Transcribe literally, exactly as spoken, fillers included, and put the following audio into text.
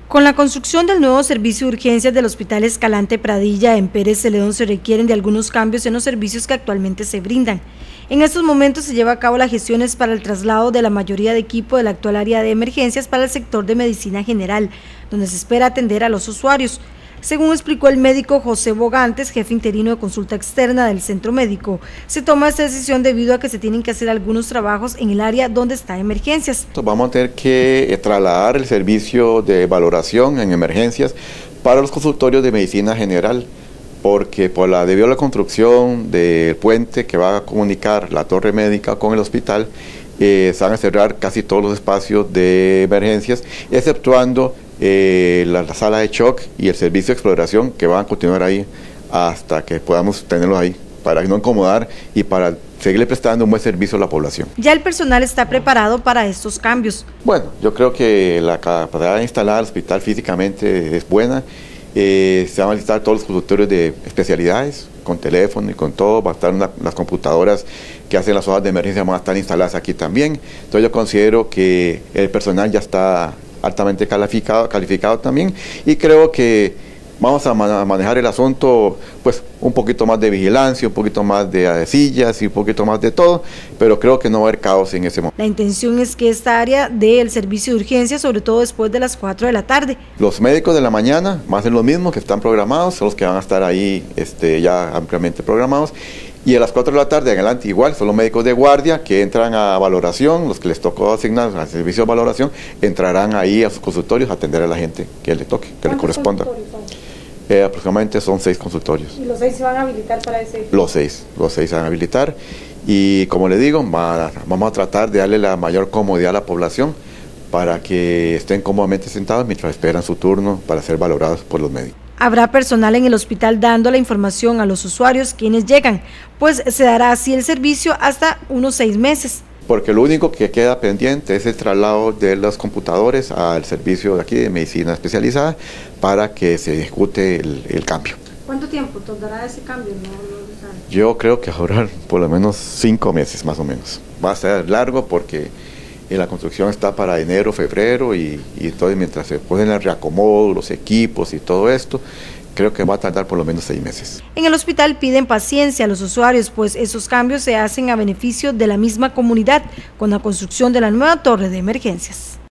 Con la construcción del nuevo servicio de urgencias del Hospital Escalante Pradilla en Pérez Celedón se requieren de algunos cambios en los servicios que actualmente se brindan. En estos momentos se lleva a cabo las gestiones para el traslado de la mayoría de equipo de la actual área de emergencias para el sector de medicina general, donde se espera atender a los usuarios. Según explicó el médico José Bogantes, jefe interino de consulta externa del centro médico, se toma esta decisión debido a que se tienen que hacer algunos trabajos en el área donde está emergencias. Vamos a tener que trasladar el servicio de valoración en emergencias para los consultorios de medicina general, porque por la, debido a la construcción del puente que va a comunicar la torre médica con el hospital, eh, se van a cerrar casi todos los espacios de emergencias, exceptuando eh, la, la sala de shock y el servicio de exploración, que van a continuar ahí hasta que podamos tenerlos ahí, para no incomodar y para seguirle prestando un buen servicio a la población. Ya el personal está preparado para estos cambios. Bueno, yo creo que la capacidad instalada del hospital físicamente es buena. Eh, se van a listar todos los consultorios de especialidades, con teléfono y con todo, va a estar una, las computadoras que hacen las hojas de emergencia van a estar instaladas aquí también. Entonces yo considero que el personal ya está altamente calificado, calificado también, y creo que vamos a manejar el asunto, pues un poquito más de vigilancia, un poquito más de sillas y un poquito más de todo, pero creo que no va a haber caos en ese momento. La intención es que esta área dé el servicio de urgencia, sobre todo después de las cuatro de la tarde. Los médicos de la mañana, más de los mismos que están programados, son los que van a estar ahí este, ya ampliamente programados. Y a las cuatro de la tarde en adelante igual, son los médicos de guardia que entran a valoración, los que les tocó asignar al servicio de valoración, entrarán ahí a sus consultorios a atender a la gente que le toque, que le corresponda. Eh, aproximadamente son seis consultorios. ¿Y los seis se van a habilitar para ese? Los seis, los seis se van a habilitar y como le digo, va, vamos a tratar de darle la mayor comodidad a la población para que estén cómodamente sentados mientras esperan su turno para ser valorados por los médicos. Habrá personal en el hospital dando la información a los usuarios quienes llegan, pues se dará así el servicio hasta unos seis meses. Porque lo único que queda pendiente es el traslado de los computadores al servicio de aquí de medicina especializada para que se ejecute el, el cambio. ¿Cuánto tiempo tardará ese cambio? No, no sabe. Yo creo que ahorrar por lo menos cinco meses más o menos. Va a ser largo porque la construcción está para enero, febrero y, y entonces mientras se ponen el reacomodo, los equipos y todo esto, creo que va a tardar por lo menos seis meses. En el hospital piden paciencia a los usuarios, pues esos cambios se hacen a beneficio de la misma comunidad con la construcción de la nueva torre de emergencias.